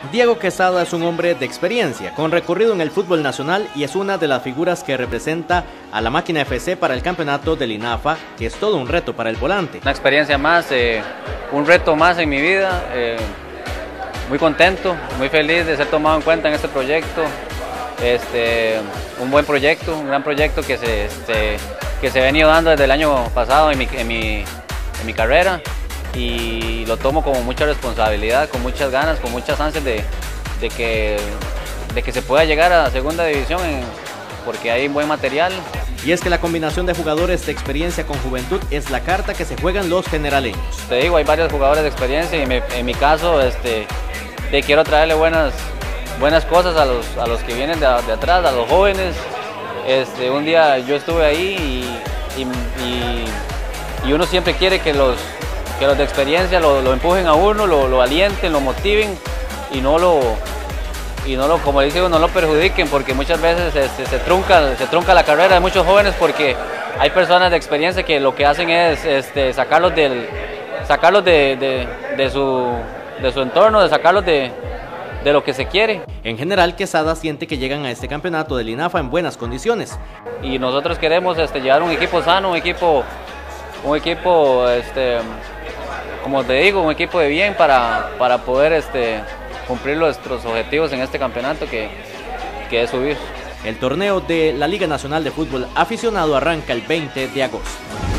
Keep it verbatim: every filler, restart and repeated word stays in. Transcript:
Diego Quesada es un hombre de experiencia, con recorrido en el fútbol nacional y es una de las figuras que representa a la Máquina F C para el campeonato del INAFA, que es todo un reto para el volante. Una experiencia más, eh, un reto más en mi vida, eh, muy contento, muy feliz de ser tomado en cuenta en este proyecto. Este, un buen proyecto, un gran proyecto que se, este, que se ha venido dando desde el año pasado en mi, en mi, en mi carrera. Y lo tomo como mucha responsabilidad, con muchas ganas, con muchas ansias de, de, que, de que se pueda llegar a la segunda división en, porque hay buen material. Y es que la combinación de jugadores de experiencia con juventud es la carta que se juegan los generaleños. Te digo, hay varios jugadores de experiencia y me, en mi caso este, te quiero traerle buenas, buenas cosas a los, a los que vienen de, de atrás, a los jóvenes. Este, un día yo estuve ahí y, y, y, y uno siempre quiere que los que los de experiencia lo, lo empujen a uno, lo, lo alienten, lo motiven y no lo, y no lo, como dice uno, no lo perjudiquen, porque muchas veces este, se, trunca, se trunca la carrera de muchos jóvenes porque hay personas de experiencia que lo que hacen es este, sacarlos, del, sacarlos de, de, de, su, de su entorno, de sacarlos de, de lo que se quiere. En general, Quesada siente que llegan a este campeonato del INAFA en buenas condiciones. Y nosotros queremos este, llevar un equipo sano, un equipo, un equipo este, como te digo, un equipo de bien para, para poder este, cumplir nuestros objetivos en este campeonato que, que es subir. El torneo de la Liga Nacional de Fútbol Aficionado arranca el veinte de agosto.